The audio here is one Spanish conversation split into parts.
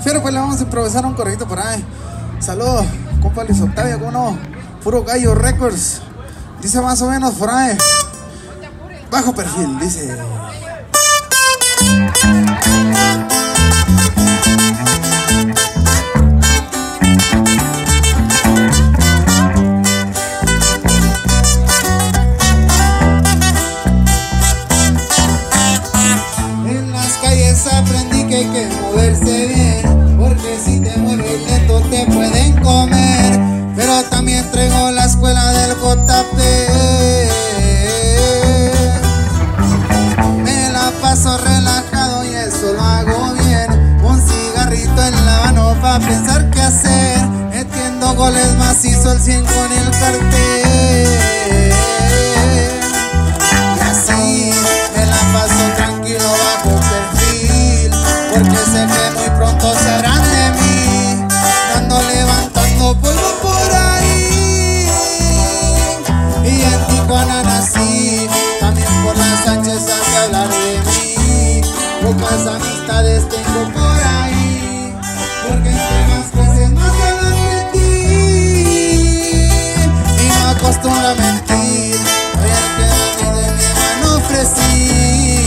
Pero pues le vamos a improvisar un corridito por ahí. Saludos, compa Luis Octavio, ¿cómo no? Puro Gallo Records. Dice más o menos por ahí. Bajo perfil, dice. En las calles aprendí que hay que moverse bien, porque si te mueves lento te pueden comer. Pero también traigo la escuela del JP. Me la paso relajado y eso lo hago bien. Un cigarrito en la mano pa' pensar qué hacer. Metiendo goles macizo el 100 con el cartel. Y así me la paso tranquilo bajo perfil, porque sé que muy pronto serán de mí. Ando levantando polvo por ahí. Y en Tijuana nací, también por las Sánchez hace hablar de mí. Pocas amistades tengo por ahí, porque entre más creces más hablan de ti. Y no acostumbro a mentir, soy el que de mi mano ofrecí.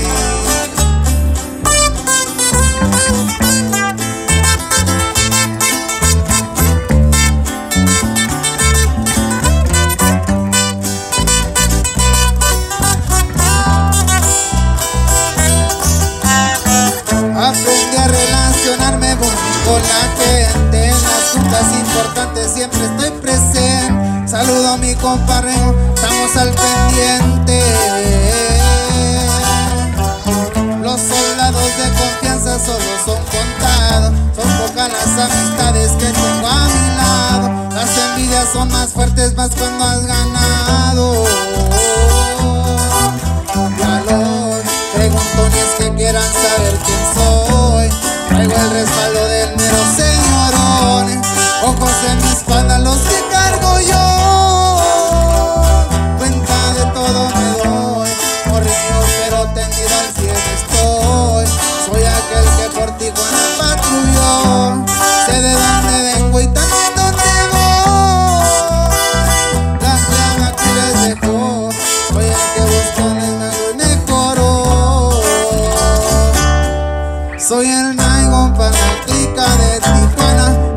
Aprendí a relacionarme con la gente. En las juntas importantes siempre estoy presente. Saludo a mi comparreo, estamos al pendiente. Los soldados de confianza solo son contados. Son pocas las amistades que tengo a mi lado. Las envidias son más fuertes más cuando has ganado. Ya los pregunto ni es que quieran saber quién soy. Traigo el respaldo del mero señorón. Ojos en mi espalda los que cargo yo. Cuenta de todo me doy. Morrido pero tendido al cielo estoy. Soy aquel que por Tijuana patrulló. Sé de dónde vengo y también dónde voy. La clave aquí les dejó. Soy el que buscó en el mago y mejoró. Soy el Naigon para la clica de Tijuana.